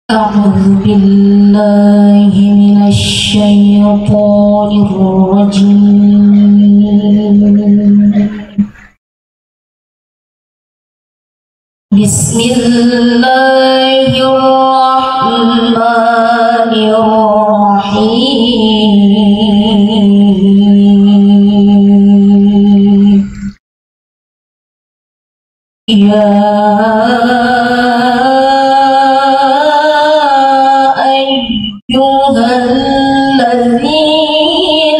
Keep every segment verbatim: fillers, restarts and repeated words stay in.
أعوذ بالله من الشيطان الرجيم. بسم الله الرحمن الرحيم. يا أيها الذين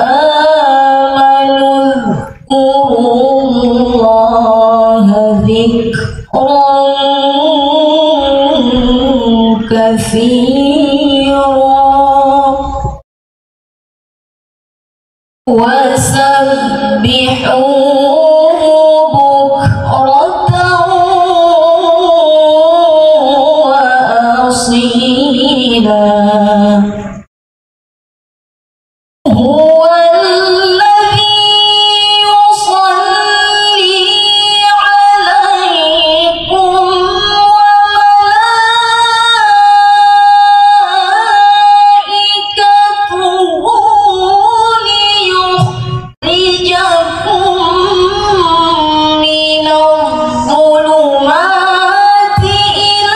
آمنوا اذكروا الله ذكرا كثيرا وسبحوه بكرة وأصيلا. هو الذي يصلي عليكم وملائكته ليخرجكم من الظلمات إلى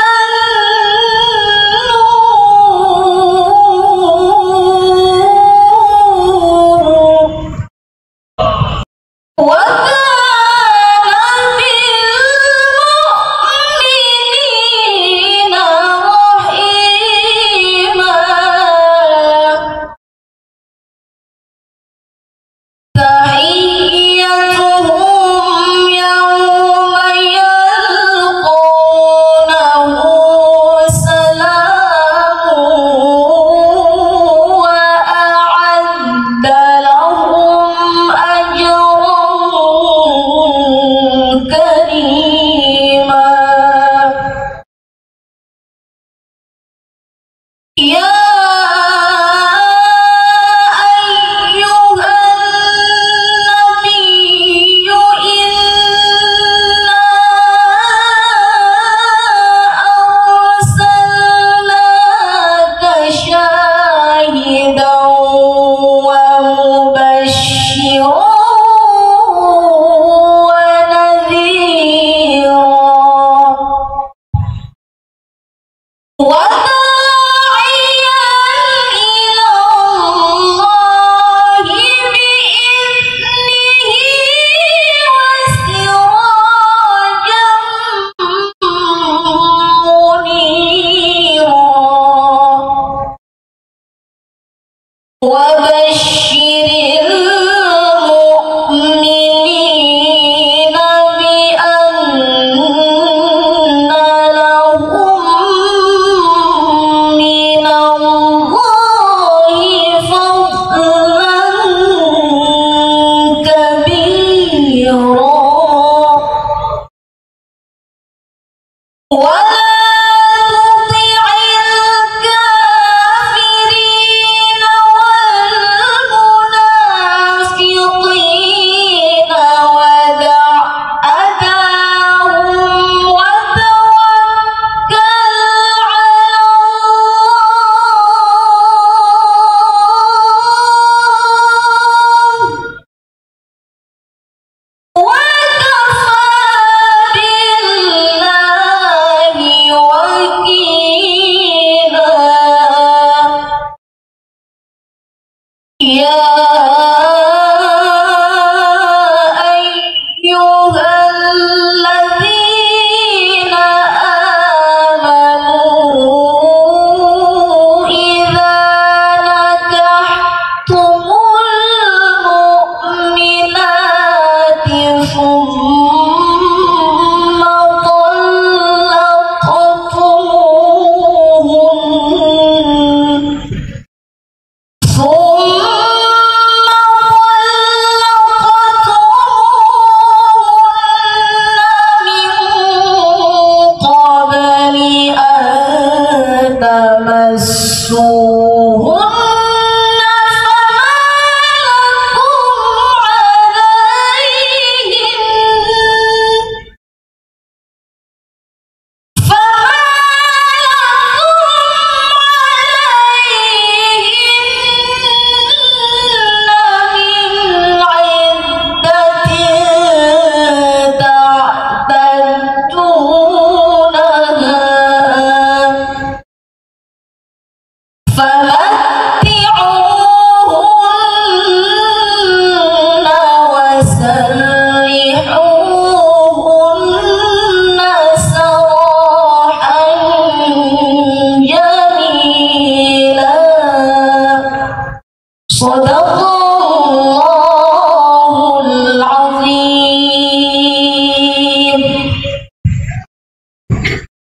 وكان بالمؤمنين رحيما. تحيتهم يوم يلقونه سلام وأعد لهم أجرا كريما. يا أيها النبي إنا أرسلناك شاهدا ومبشرا ونذيرا وداعيا إلى الله بإذنه وسراجا منيرا. وبشر المؤمنين بأن لهم من الله فضلا كبيرا. ولا تطع الكافرين والمنافقين ودع أذاهم وتوكل على الله وكفى بالله وكيلا. يا أيها الذين آمنوا إذا نكحتم المؤمنات ثم طلقتموهن ثم طلقتموهن من قبل أن تمسوهن فما لكم صدق